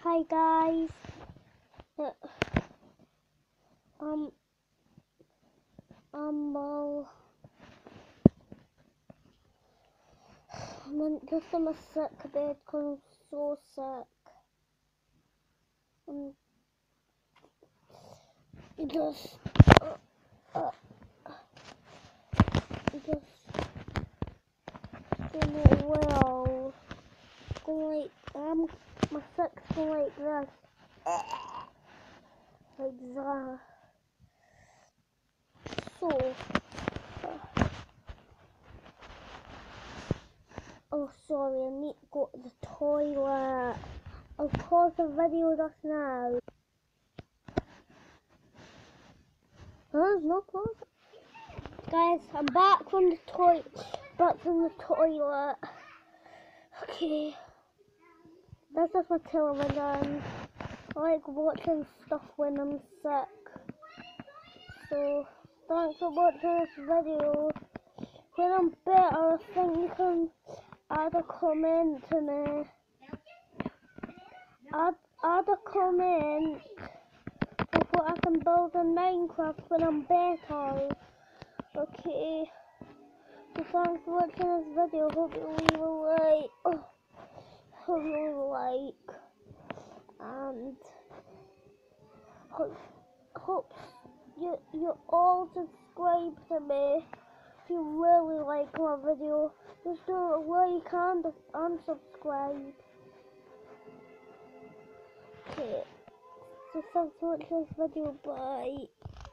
Hi guys. Uh, um, well, just in my sick bed because I'm so sick. Just, just doing it well. Going like, my sick's going like this. Like that. So, oh sorry, I need to go to the toilet. I'll pause the video just now. There's no pause. Guys, I'm back from the toilet. Okay. This is my television. I like watching stuff when I'm sick. So, thanks for watching this video. When I'm better, I think you can add a comment to me. Add a comment of what I can build in Minecraft when I'm better. Okay. So thanks for watching this video. Hope you leave a like. Hope you leave a like. And hope you all subscribe to me if you really like my video. Just do a like and unsubscribe. Okay, so thanks for watching this video. Bye.